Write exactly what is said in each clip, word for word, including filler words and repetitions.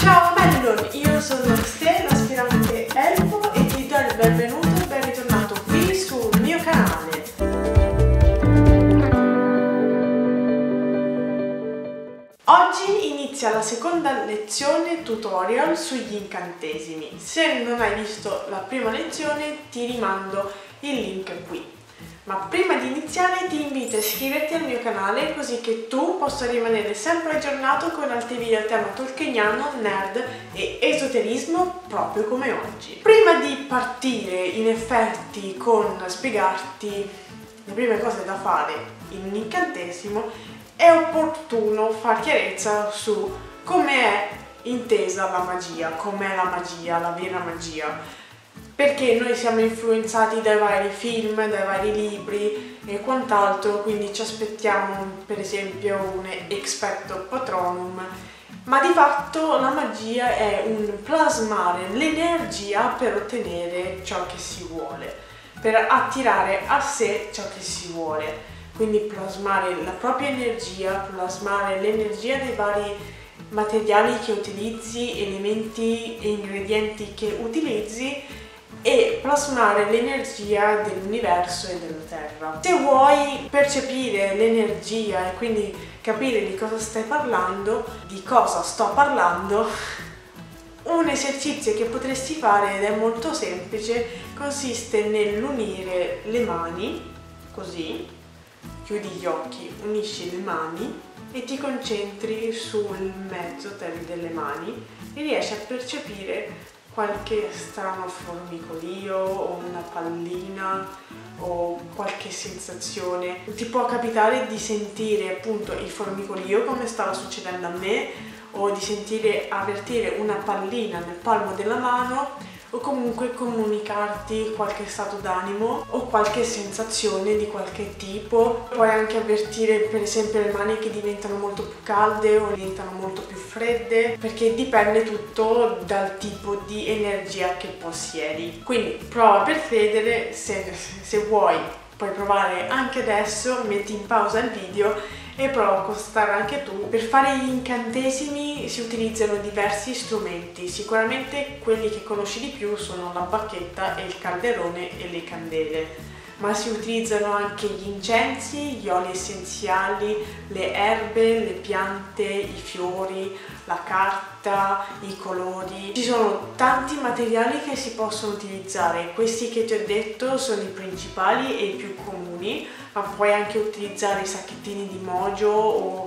Ciao Mellon, io sono Ste, l'aspirante elfo, e ti do il benvenuto e ben ritornato qui sul mio canale. Oggi inizia la seconda lezione tutorial sugli incantesimi. Se non hai visto la prima lezione ti rimando il link qui. Ma prima di iniziare ti invito a iscriverti al mio canale così che tu possa rimanere sempre aggiornato con altri video a tema tolkieniano, nerd e esoterismo proprio come oggi. Prima di partire in effetti con spiegarti le prime cose da fare in un incantesimo è opportuno far chiarezza su come è intesa la magia, com'è la magia, la vera magia. Perché noi siamo influenzati dai vari film, dai vari libri e quant'altro, quindi ci aspettiamo per esempio un expecto patronum, ma di fatto la magia è un plasmare l'energia per ottenere ciò che si vuole, per attirare a sé ciò che si vuole, quindi plasmare la propria energia, plasmare l'energia dei vari materiali che utilizzi, elementi e ingredienti che utilizzi, e plasmare l'energia dell'universo e della Terra. Se vuoi percepire l'energia e quindi capire di cosa stai parlando, di cosa sto parlando, un esercizio che potresti fare, ed è molto semplice, consiste nell'unire le mani, così, chiudi gli occhi, unisci le mani e ti concentri sul mezzo delle mani e riesci a percepire qualche strano formicolio o una pallina o qualche sensazione. Ti può capitare di sentire appunto il formicolio come stava succedendo a me, o di sentire, avvertire una pallina nel palmo della mano, o comunque comunicarti qualche stato d'animo o qualche sensazione di qualche tipo. Puoi anche avvertire per esempio le mani che diventano molto più calde o diventano molto più fredde, perché dipende tutto dal tipo di energia che possiedi. Quindi prova per credere, se, se vuoi puoi provare anche adesso, metti in pausa il video e prova a constatare anche tu. Per fare gli incantesimi si utilizzano diversi strumenti, sicuramente quelli che conosci di più sono la bacchetta e il calderone e le candele, ma si utilizzano anche gli incensi, gli oli essenziali, le erbe, le piante, i fiori, la carta, i colori. Ci sono tanti materiali che si possono utilizzare, questi che ti ho detto sono i principali e i più comuni, ma puoi anche utilizzare i sacchettini di mojo o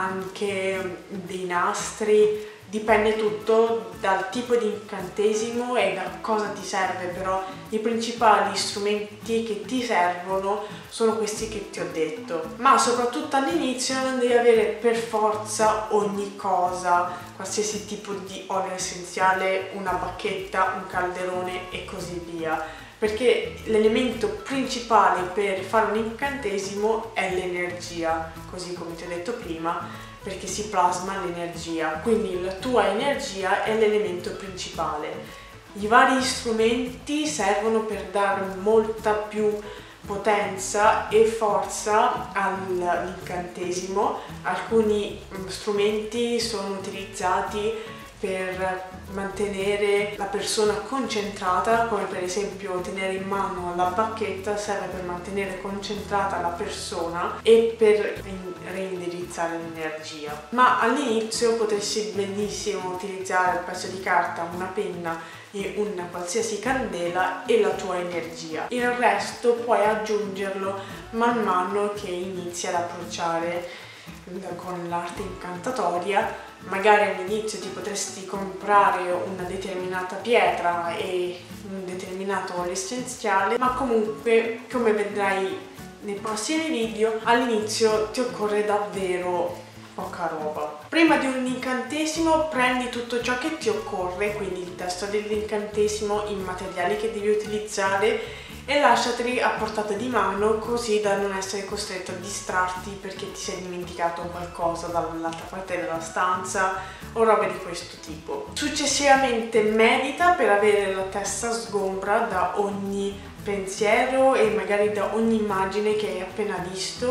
anche dei nastri, dipende tutto dal tipo di incantesimo e da cosa ti serve, però i principali strumenti che ti servono sono questi che ti ho detto. Ma soprattutto all'inizio non devi avere per forza ogni cosa, qualsiasi tipo di olio essenziale, una bacchetta, un calderone e così via, perché l'elemento principale per fare un incantesimo è l'energia, così come ti ho detto prima, perché si plasma l'energia, quindi la tua energia è l'elemento principale. I vari strumenti servono per dare molta più potenza e forza all'incantesimo. Alcuni strumenti sono utilizzati per mantenere la persona concentrata, come per esempio tenere in mano la bacchetta serve per mantenere concentrata la persona e per reindirizzare l'energia. Ma all'inizio potresti benissimo utilizzare il pezzo di carta, una penna e una qualsiasi candela e la tua energia. Il resto puoi aggiungerlo man mano che inizi ad approcciare con l'arte incantatoria. Magari all'inizio ti potresti comprare una determinata pietra e un determinato olio essenziale, ma comunque, come vedrai nei prossimi video, all'inizio ti occorre davvero poca roba. Prima di un incantesimo prendi tutto ciò che ti occorre, quindi il testo dell'incantesimo, i materiali che devi utilizzare, e lasciateli a portata di mano così da non essere costretto a distrarti perché ti sei dimenticato qualcosa dall'altra parte della stanza o robe di questo tipo. Successivamente medita per avere la testa sgombra da ogni pensiero e magari da ogni immagine che hai appena visto,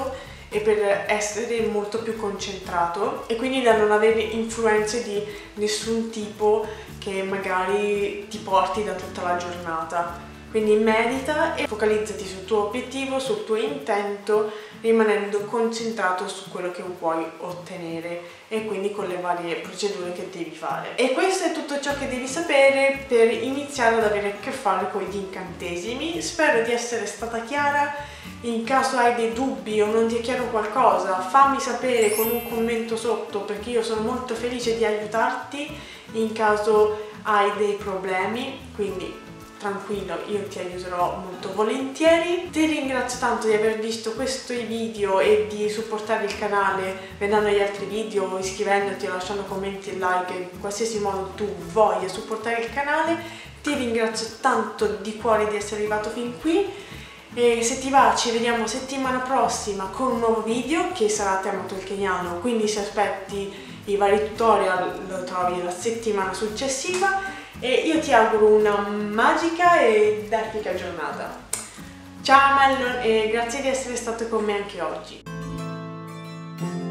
e per essere molto più concentrato e quindi da non avere influenze di nessun tipo che magari ti porti da tutta la giornata. Quindi medita e focalizzati sul tuo obiettivo, sul tuo intento, rimanendo concentrato su quello che vuoi ottenere e quindi con le varie procedure che devi fare. E questo è tutto ciò che devi sapere per iniziare ad avere a che fare con gli incantesimi. Spero di essere stata chiara. In caso hai dei dubbi o non ti è chiaro qualcosa, fammi sapere con un commento sotto, perché io sono molto felice di aiutarti in caso hai dei problemi, quindi tranquillo, io ti aiuterò molto volentieri. Ti ringrazio tanto di aver visto questi video e di supportare il canale vedendo gli altri video, iscrivendoti o lasciando commenti e like, in qualsiasi modo tu voglia supportare il canale. Ti ringrazio tanto di cuore di essere arrivato fin qui e se ti va ci vediamo settimana prossima con un nuovo video che sarà a tema tolkieniano, quindi se aspetti i vari tutorial lo trovi la settimana successiva. E io ti auguro una magica ed epica giornata. Ciao Mellon e grazie di essere stato con me anche oggi.